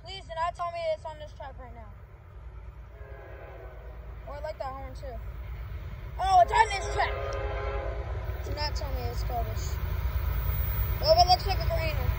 Please do not tell me it's on this track right now. Oh, I like that horn too. Oh, it's on this track. Do not tell me it's garbage. Oh, but it looks like a grainer.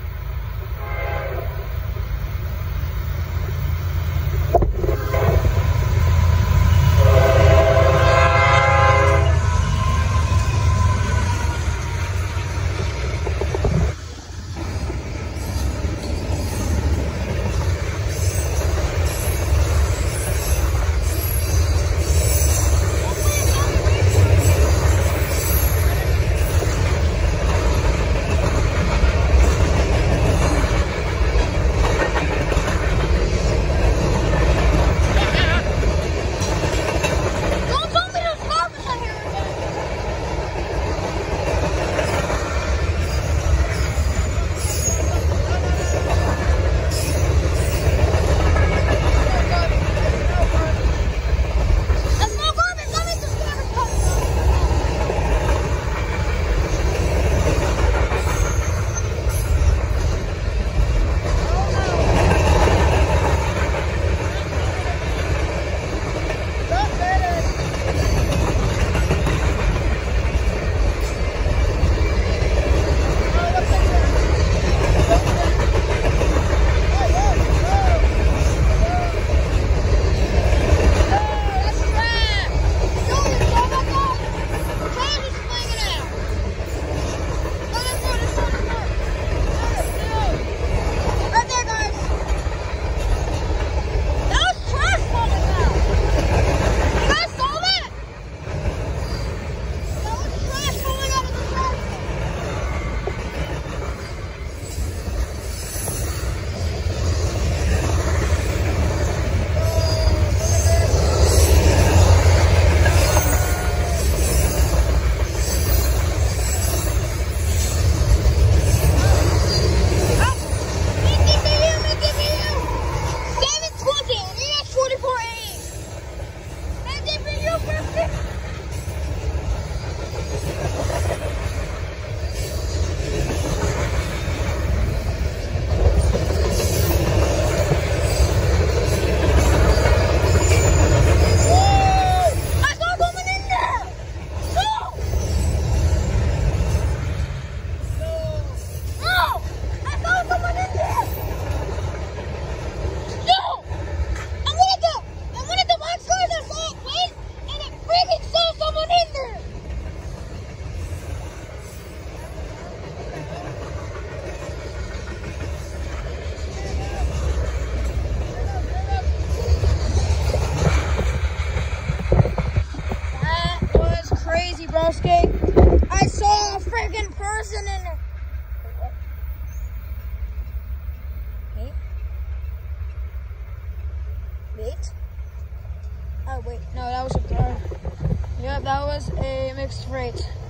I saw a freaking person in there. Wait. Wait. Oh, wait. No, that was a car. Yep, that was a mixed freight.